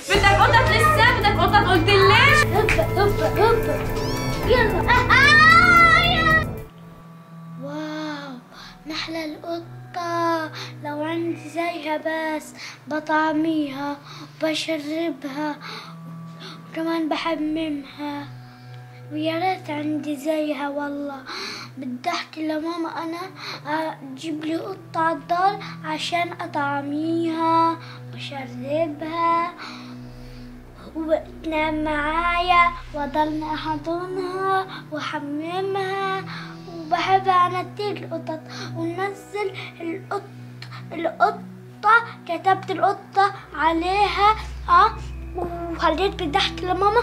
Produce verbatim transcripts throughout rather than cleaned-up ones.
بدك قطط لسه؟ بدك قطط قلت ليش؟ هبا هبا هبا يلا. آه آه واو محلى القطة، لو عندي زيها بس بطعميها وبشربها وكمان بحممها، ويا ريت عندي زيها والله. بدي احكي لماما انا تجيب لي قطة عالدار عشان اطعميها واشربها وتنام معايا واضلني احضنها واحممها، وبحبها انا كتير القطط. وننزل القط القطة كتبت القطة عليها اه وخليت بدي احكي لماما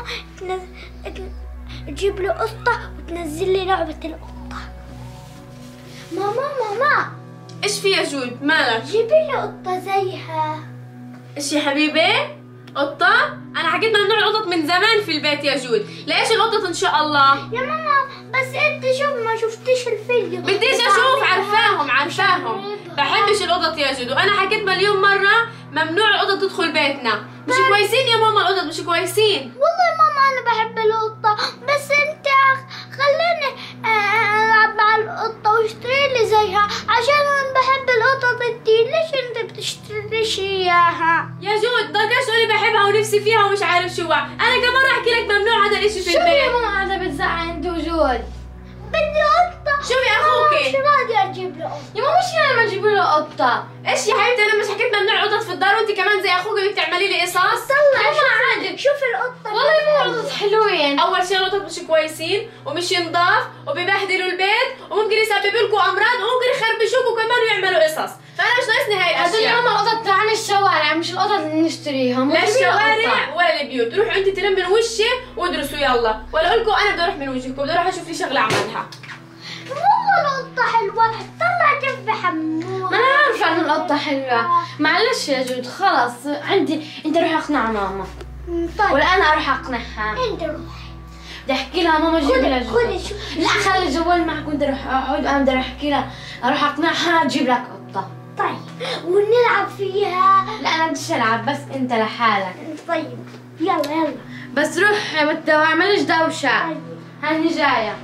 تجيب لي قطة وتنزل لي لعبة القطة. ماما ماما ايش في يا جود؟ مالك؟ جيبي لي قطة زيها. ايش يا حبيبي؟ قطة؟ أنا حكيت ممنوع القطط من زمان في البيت يا جود، ليش القطط إن شاء الله؟ يا ماما بس أنت شوف ما شفتيش الفيديو. بديش أشوف، عارفاهم عارفاهم، بحبش القطط يا جود، وأنا حكيت مليون مرة ممنوع القطط تدخل بيتنا، مش كويسين يا ماما القطط مش كويسين. والله يا ماما أنا بحب القطة، بس أنت خليني ألعب مع القطة واشتري لي زيها عشان أنا بحب القطط كتير. ليش أنت بتشتريش إياها؟ يا جود ضلكش تقولي بحبها ونفسي فيها ومش عارف شو، أنا كم مرة أحكي لك ممنوع هذا الإشي في شو البيت. يا ماما قاعدة بتزعق أنت وجود؟ بدي قطة. شوفي أخوكي شو راضية أجيب له قطة؟ يا ماما شو يعني ما أجيب له قطة؟ إيش يا حبيبتي أنا مش حكيت ممنوع القطط في الدار وأنت كمان زي أخوكي بتعملي لي قصص؟ طلع شوفي شوفي القطة. والله يا ماما القطط حلوين. أول شيء القطط مش كويسين ومش نضاف وبيبهدلوا البيت وممكن يسببوا لكم أمراض وممكن يخربشوكوا كمان ويعملوا قصص، فأنا مش ناقصني هاي الأشياء. هدول يا ماما القطط تاعنا الشوارع مش القطط اللي نشتريها. لا الشوارع ولا البيوت، روحوا أنت تلم من وشي وادرسوا يلا، ولا أقول لكم أنا بدي أروح من وجهكم، بدي أروح أشوف لي شغلة أعملها. والله القطة حلوة، طلع كيف بحموها. ما أنا عارفة إن القطة حلوة، معلش يا جود خلص عندي، أنت روح أقنع ماما. طيب ولا أنا أروح أقنعها. أنت روحي. بدي أحكي لها ماما جيبي لها جود. خذي شو. لا خلي الجوال معك وأنت روح أقعد، أنا بدي أروح أحكي لها أروح أقنعها تجيب لك قطة. طيب ونلعب فيها. لا أنا بديش ألعب بس أنت لحالك. طيب يلا يلا بس روح ما تعمليش دوشة. طيب. هاني جاية.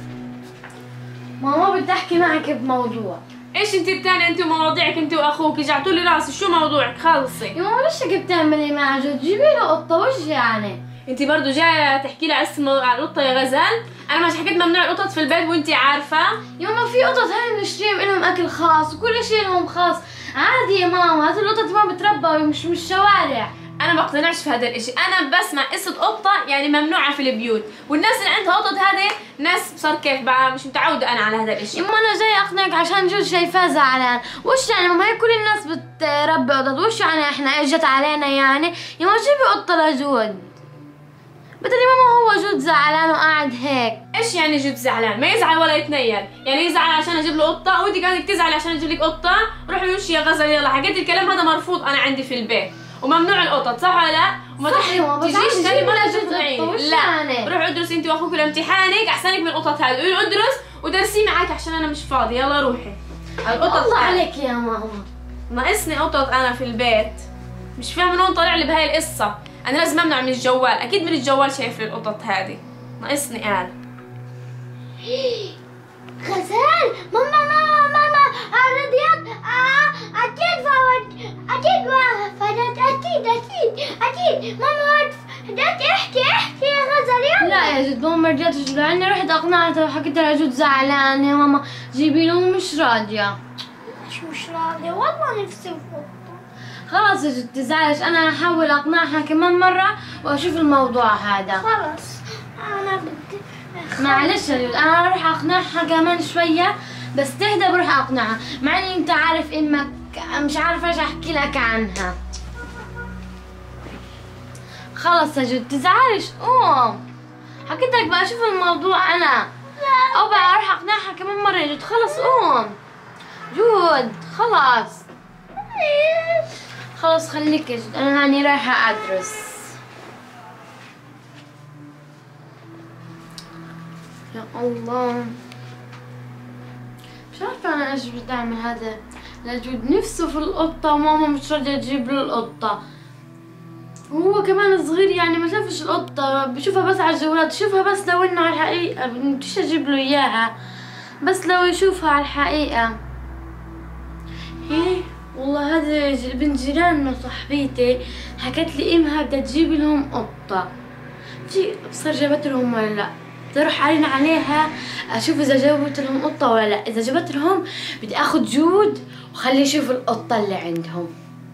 ماما بدي أحكي معك بموضوع. ايش انت الثانية انت ومواضيعك انت واخوك؟ جعتوا لي راسي، شو موضوعك؟ خلصي. يا ماما ليش هيك بتعملي مع جود؟ جيبي له قطة وش يعني؟ انت برضه جايه تحكي لي قصة على القطة يا غزال؟ انا مش حكيت ممنوع القطط في البيت وانت عارفة؟ يا ماما في قطط هاي بنشتريهم لهم اكل خاص وكل شيء لهم خاص، عادي يا ماما، هذول القطط ما بتربى مش مش شوارع. انا ما بقتنعش في هذا الاشي، انا بسمع قصة قطة يعني ممنوعة في البيوت، والناس اللي عندها قطط هذه ناس صار كيف بقى مش متعودة انا على هذا الاشي. يما انا جاي اقنعك عشان جود شايفاه زعلان، وش يعني ماما هي كل الناس بتربي قطط، وش يعني احنا اجت علينا يعني؟ يما جيبي قطة لجود. بدل ماما هو جود زعلان وقاعد هيك. ايش يعني جود زعلان؟ ما يزعل ولا يتنيل، يعني يزعل عشان اجيب له قطة وانت قاعدة تزعلي عشان اجيب لك قطة؟ روحي وش يا غزل يلا، حكيت الكلام هذا مرفوض انا عندي في البيت، وممنوع القطط صح ولا لا؟ وما صح يا ماما، تجيش ثاني مرة تقنعيني. لا يعني؟ روح ادرس انت واخوك لامتحانك احسنك من القطط هذه، قولي ادرس ودرسيه معك عشان انا مش فاضي، يلا روحي. القطط الله عليك يا ماما. ناقصني قطط انا في البيت، مش فاهم من وين طالع لي بهاي القصة، انا لازم امنع من الجوال، اكيد من الجوال شايف لي القطط هذه، ناقصني قال. غزال ماما ماما ماما الراديات آه اكيد فوت اكيد وقفت اكيد اكيد اكيد ماما وقفت. احكي احكي يا غزال يلا. لا يا جد ماما ما رجعتش لاني رحت اقنعتها وحكيت لها جود زعلان يا ماما جيبي له مش راضيه. مش مش راضيه والله نفسي بقطة. خلاص يا جد تزعلش، انا هحاول اقنعها كمان مره واشوف الموضوع هذا. خلاص انا بدي معلش يا جد انا راح اقنعها كمان شويه بس تهدى بروح اقنعها، مع اني انت عارف امك مش عارفه ايش احكي لك عنها. خلص يا جود تزعلش قوم، حكيت لك بقى اشوف الموضوع انا. لا او بقى اروح اقنعها كمان مره يا جود. خلص قوم جود خلاص خلاص خليك يا جود، انا هاني رايحه ادرس. يا الله مش عارفه انا ايش بدي اعمل هذا لجود، نفسه في القطه وماما مش راضيه تجيب له القطه. وهو كمان صغير يعني ما شافش القطة، بشوفها بس على الجوالات، شوفها بس لو انه على الحقيقة بديش اجيب له اياها، بس لو يشوفها على الحقيقة. ايه والله هذا بنت جيراننا صاحبتي حكت لي امها بدها تجيب لهم قطة، في بصير جابت لهم ولا لا؟ بدي اروح اعلن عليها اشوف اذا جابت لهم قطة ولا لا، اذا جابت لهم بدي اخذ جود وخليه يشوف القطة اللي عندهم.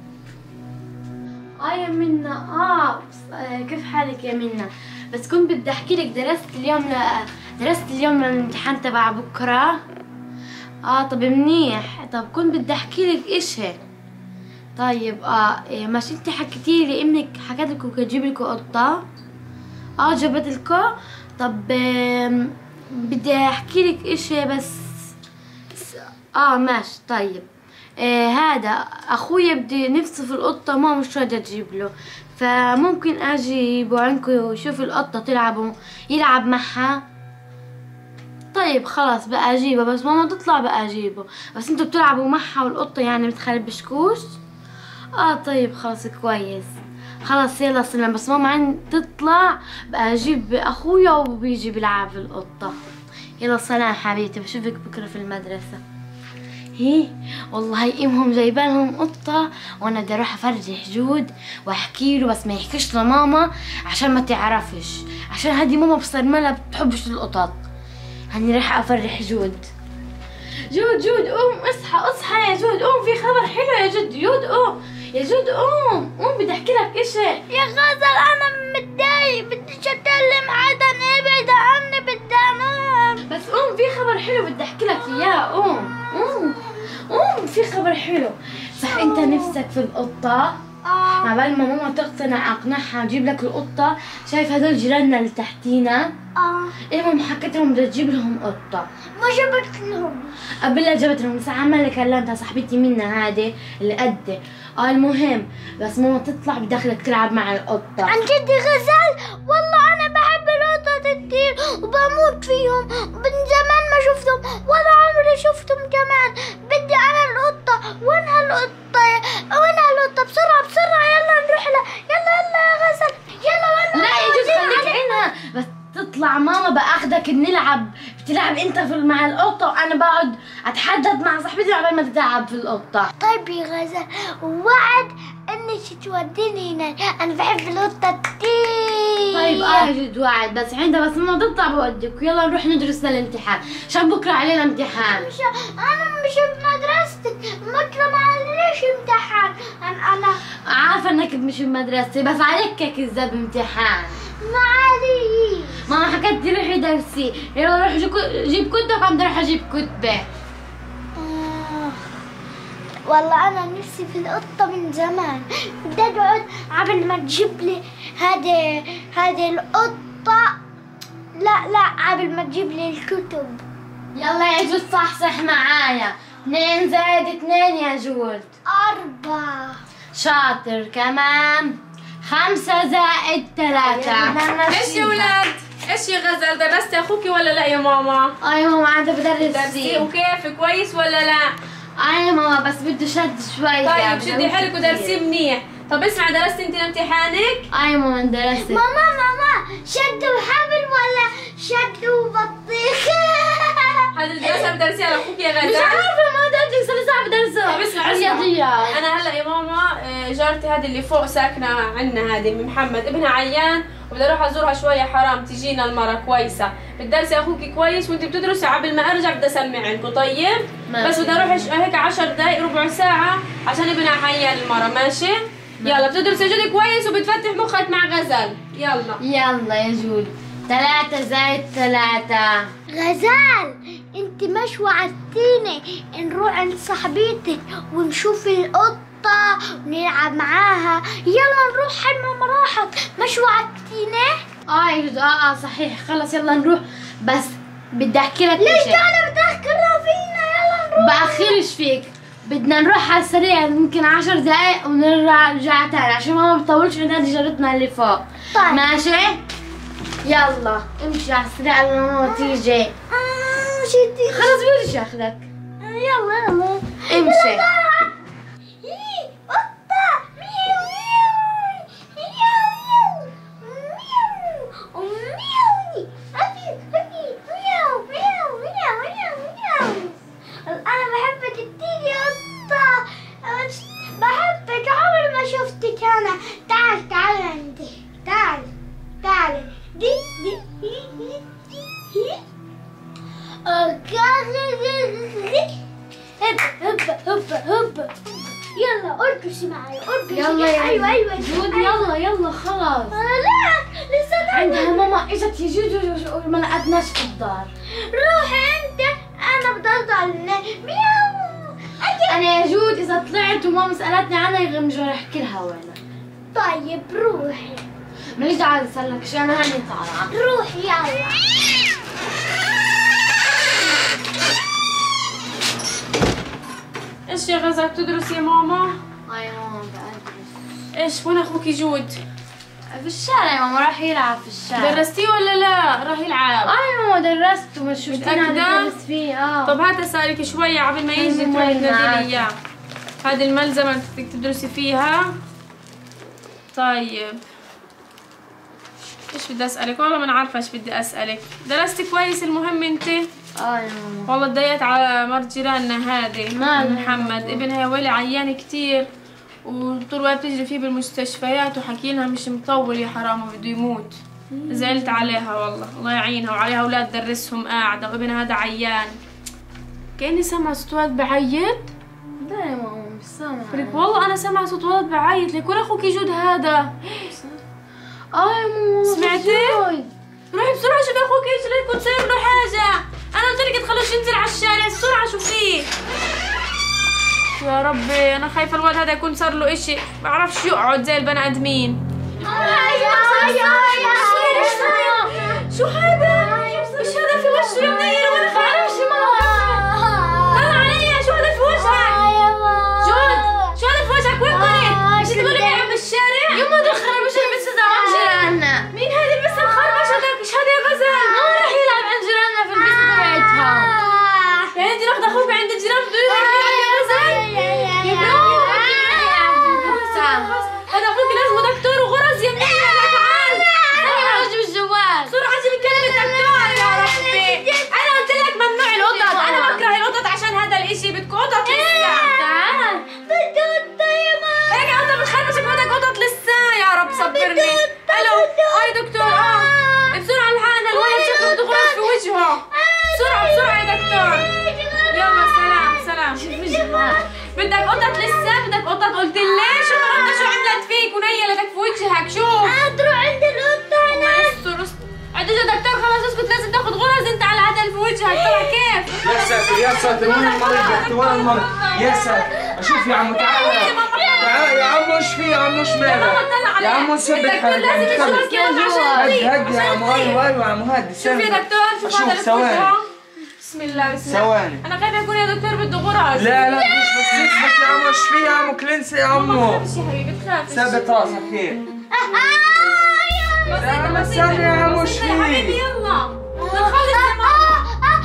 اه يا منى، اه كيف حالك يا منى؟ بس كنت بدي احكي لك، درست اليوم ل... درست اليوم للامتحان تبع بكره. اه طب منيح، طب كنت بدي احكي لك اشي. طيب اه إيه ماشي، انت حكيتي لي انك حكت لكم تجيب لكم قطه. اه جابت لكم. طب آه بدي احكي لك اشي بس. اه ماشي طيب. آه هذا اخويا بدي نفسه في القطه، ما مش راضيه تجيب له، فممكن اجيبه عندكم ويشوف القطه تلعبوا يلعب معها. طيب خلاص بقى اجيبه، بس ماما تطلع بقى اجيبه، بس انتوا بتلعبوا معها والقطه يعني بتخربشكوش. اه طيب خلاص كويس، خلاص يلا سلام، بس ماما عندي تطلع بقى اجيب اخويا وبيجي بيلعب في القطه. يلا سلام حبيبتي، بشوفك بكره في المدرسه. هي والله امهم جايبالهم قطه، وانا بدي اروح افرجح جود واحكي له، بس ما يحكيش لماما عشان ما تعرفش، عشان هدي ماما بصرملها بتحبش القطط. هاني رايحه افرح جود. جود جود قوم اصحى اصحى يا جود، قوم في خبر حلو يا جود. جود قوم يا جود، قوم قوم بدي احكي لك اشي. يا غزل انا متضايق، بديش اتكلم حدا، ابعد عني بدي انام. بس قوم في خبر حلو بدي احكي لك اياه، قوم قوم قوم في خبر حلو. صح انت نفسك في القطة؟ اه مع بال ما ماما تقتنع اقنعها تجيب لك القطة. شايف هدول جيراننا اللي تحتينا؟ اه المهم حكيت لهم بدها تجيب لهم قطة. ما جبت لهم. قبل لا جبت لهم، بس عمالة كلمتها صاحبتي منا هذه اللي قدي. اه المهم بس ماما تطلع بداخلك تلعب مع القطة. عن جد غزال والله انا بحب القطط كتير وبموت فيهم، من زمان ما شفتهم ولا عمري شفتهم كمان. بدي انا القطة. وينها القطة؟ وينها القطة؟ بسرعة بسرعة يلا نروح لها. يلا يلا يا غزل يلا. ولا لا يا جوز خليك عينها، بس تطلع ماما باخدك نلعب، بتلعب انت في مع القطة وانا بقعد اتحدث مع صاحبتي عبال ما تلعب في القطة. طيب يا غزل وعد انك توديني هناك، انا بحب القطة كتير. طيب اه يا جد وعد، بس عندها بس ماما تطلع بودك، ويلا نروح ندرس للامتحان عشان بكره علينا امتحان. مش انا مش بمدرستك، بكره ما عليش امتحان. انا انا عارفه انك مش بمدرستي، بس عليك كذاب امتحان. ما علي. ماما حكت لي روحي درسي، يلا روح جيب- جيب كتبك، عم بدي اروح اجيب كتبه. آه. والله انا نفسي في القطة من زمان، بدي اقعد قبل ما تجيب لي هذه هذه القطة. لا لا قبل ما تجيب لي الكتب. يلا يا جود صحصح معايا، اثنين زائد اثنين يا جود. أربعة. شاطر كمان. خمسة زائد ثلاثة. ايش يا ولاد؟ ايش يا غزل، درستي اخوكي ولا لا يا ماما؟ اه يا ماما عندها درسي بدرس. وكيف كويس ولا لا؟ اه يا ماما بس بده شد شوي. طيب شدي حيلك ودرسيه منيح. طب اسمع، درستي انت لامتحانك؟ اه يا ماما درست. ماما ماما شدوا حبل ولا شدوا بطيخ؟ هذه الدراسة بدرسيها لاخوك يا مش غزل؟ عارفة ما درست صار صعب درسها. طيب اسمع رياضيات. اسمع، انا هلا يا ماما آه، جارتي هذه اللي فوق ساكنه عندنا، هذه ام محمد ابنها عيان وبدي اروح ازورها شويه، حرام تجينا المره كويسه. بتدرسي اخوك كويس وانت بتدرسي، عبل ما ارجع بدي اسمع عنكم. طيب ماشي. بس بدي اروح ش- هيك عشر دقائق ربع ساعه عشان ابنها عيان المره. ماشي يلا بتدرسي جد كويس وبتفتح مخك مع غزل. يلا يلا يا جود. ثلاثة زائد ثلاثة. غزال انت مش وعدتيني نروح عند صاحبتك ونشوف القطة ونلعب معاها؟ يلا نروح حد ما راحت، مش وعدتيني؟ اه يا جود اه اه صحيح، خلص يلا نروح، بس بدي احكي لك ليش شيء. تعالى بتأخرها فينا؟ يلا نروح. بأخرش فيك، بدنا نروح على السريع يمكن عشر دقايق ونرجع نرجع تاني عشان ما بطولش عند هذه جارتنا اللي فوق. طيب. ماشي؟ يلا امشي على السريع قبل ما ماما تيجي. آه شدي. خلص بديش اخذك. يلا يلا امشي. يلا. إيه، قطة. ميو ميو. يلا خلص. لا لسه عندها ماما اجت يجي ما لقتناش في الدار. روحي انت، انا بدي اضل مياو. انا يا جود اذا طلعت وماما سالتني عنها يغمجوا احكي لها وينها. طيب روحي ماليش دعوه اسالك شيء، انا هاني طالعه. روحي يلا. ايش يا غزة بتدرس يا ماما؟ اي ماما بدرس. ايش وين اخوك جود؟ في الشارع يا ماما راح يلعب في الشارع. درستيه ولا لا؟ راح يلعب. اي ماما درست ومش شو متأكدة؟ درست فيه. اه طب هات اسالك شوية قبل ما يجي أمم، تروحي وين تنادي معاك؟ لي اياه. هذه الملزمة اللي بدك تدرسي فيها. طيب ايش بدي اسالك؟ والله ما عارفه ايش بدي اسالك. درستي كويس المهم انت؟ اه يا ماما. والله اتضايقت على مرت جيراننا هذه مالها؟ محمد ابنها يا ويلي عيان كتير وطول الوقت بتجري فيه بالمستشفيات وحكي لها مش مطول يا حرام وبده يموت. زعلت عليها والله، الله يعينها، وعليها اولاد درسهم قاعده وابنها هذا عيان. كاني سامعه صوت ولد بعيط. لا يا ماما مش سامعة. لك والله انا سامعه صوت ولد بعيط. لك وين اخوك جود هذا؟ اه يا ماما سمعتي؟ روحي بسرعه شوفي اخوك ايش لك وتصير له حاجه. انا قلت لك تخلوش ينزل على الشارع بسرعه شوفيه. يا ربي انا خايفه الولد هذا يكون صار له اشي، ما بعرفش يقعد زي البني ادمين. شو هذا؟ ايش هذا في وشه يا منير وانا بعرفش ماما. طلع علي شو هذا في وجهك؟ جود شو هذا في وجهك؟ وين كنت؟ مش تقولي بيلعب بالشارع؟ يما دول خربوش البس عند جيراننا. مين هذا اللي بس الخربش هذا؟ ايش هذا يا غزل؟ ماما راح يلعب عند جيراننا في البيت تبعتها. يعني انت واخده اخوك عند الجيران بتقولي له يلعب يا غزل؟ هذا اخوك لازم دكتور وغرز يا منير. تعال انا اجيب الجوال. بسرعه جيبي كلمه دكتور يا ربي. انا قلت لك ممنوع القطط، انا بكره القطط عشان هذا الاشي. بدكم قطط لسه؟ تعال. بدي قطة يا ماما. هيك قطه بتخربشك بدك قطط لسه؟ يا رب صبرني. الو اي دكتور. اه بسرعه الحقنا الولد شكله بده غرز في وجهه. بسرعه بسرعه يا دكتور. يلا سلام سلام. بدك قطط لسه؟ بدك قطط؟ قلت لي شو القطه شو عملت فيك ونيلتك في وجهك؟ شوف هتروح عند القطة هناك. استر استر. عدت يا دكتور خلاص اسكت، لازم تاخذ غرز انت على هذا في وجهك. طلع كيف؟ يا ساتر يا ساتر، وين المريض يا اختي؟ وين المريض؟ يا ساتر اشوف يا عمو. تعال تعال يا عمو. ايش في يا عمو؟ ايش مالك؟ يا عمو ثبت حالك. لازم يشوفك يا عمو عشان هدي تطيب. هدي يا عمو. ايوه ايوه يا عمو هدي. شوف يا دكتور شوف هذا اللي في ثواني. وجهه. بسم الله بسم الله. ثواني. انا خايفه يكون يا دكتور بده غرز. لا لا مش بس اثبت يا عمو. ايش في يا عمو؟ كلينسي يا ما عمو. تخافش يا حبيبي تخافش. ثبت راسك هيك. بسيطة لا، بسيطة استنى يا عمو. ايش بسيطة يا حبيبي في؟ يلا نخلص يا ماما.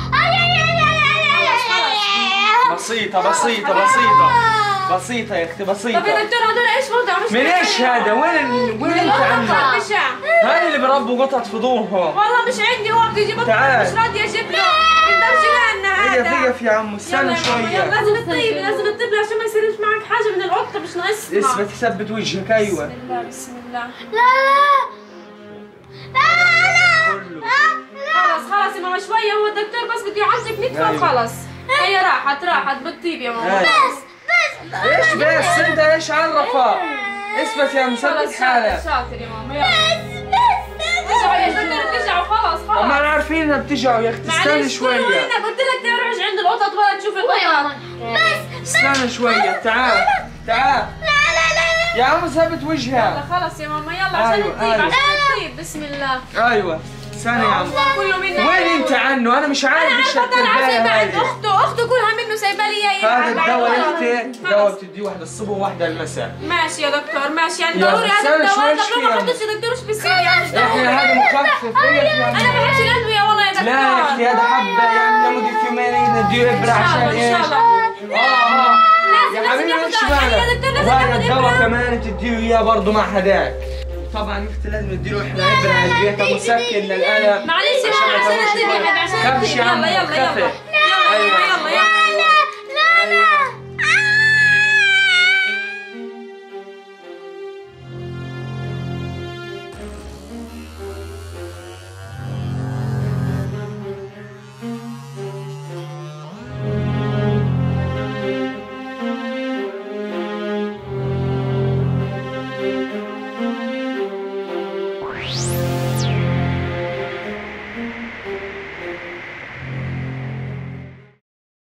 بسيطة بسيطة بسيطة بسيطة يا اختي طب يا بسيطة. دكتور هذول ايش وضعهم؟ من ايش هذا؟ وين وين انت عنك؟ خربشة. هذا اللي بربوا قطط فضولهم. والله مش عندي، هو بده يجيب تعال. مش راضي اجيب له. يقدر جيراننا هذا. اقف اقف يا عمو. يلا استنى يا ماما، يلا شوية. لازم تطيب لازم تطيب عشان ما يصيرش معك حاجة من القطة مش ناقصنا. اثبت ثبت وجهك. ايوه بسم الله بسم الله. خلص خلص يا ماما شوية، هو الدكتور بس بده يعالجك نتفة أيوة. وخلص. هي راحت راحت بتطيب يا ماما. أيوة. بس ايش بس انت ايش عرفك؟ اثبت يا مثبت خلص حالك. شاطر شاطر يا ماما يلا. رجعوا يا دكتور رجعوا خلاص ما خلاص. عارفين انها بتجعوا يا اختي. استني معلش كل شوية. وينك؟ قلت لك تروح عند القطط ولا تشوف القطط. استنى شوية. تعال تعال يا عم. ثبت يلا وجهها. خلاص يا ماما يلا عشان أيوة، تطيب أيوة. عشان تطيب. بسم الله. ايوه استنى يا عم. كله منك. وين انت عنه؟ انا مش انا عارف ايش عارفه طالعه سايبه عند هذه. اخته، اخته كلها منه سايبه لي اياه. هذا الدواء يا اختي دواء خلص. بتديه واحدة الصبح وواحدة المساء. ماشي يا دكتور ماشي يعني يلا، ضروري هذا استنى الدواء. شوي، طب شوي لو ما يا حطيتش يا دكتور ايش بيصير يعني؟ مش يا اخي ضروري. هذا مخفف. ايش انا يعني؟ ما بحبش الادويه والله يا دكتور. لا يا اختي هذا حبة يعني لمدة يومين نديه ابرة إن شاء عشان الله، إن ايش؟ شاء الله. اه اه لازم يا لازم حبيبي ياخد ايش يعني يا مالك؟ دكتور لازم وهذا ياخد الدواء إبرة. كمان تديه اياه برضه مع هداك. طبعا يا اختي لازم نديله احنا ابرة البيت مسكن للالم. معلش يا ماما عشان الطب يا حبيبي عشان خفش الطب. يا عم يلا يلا خفف. يلا يلا ايوه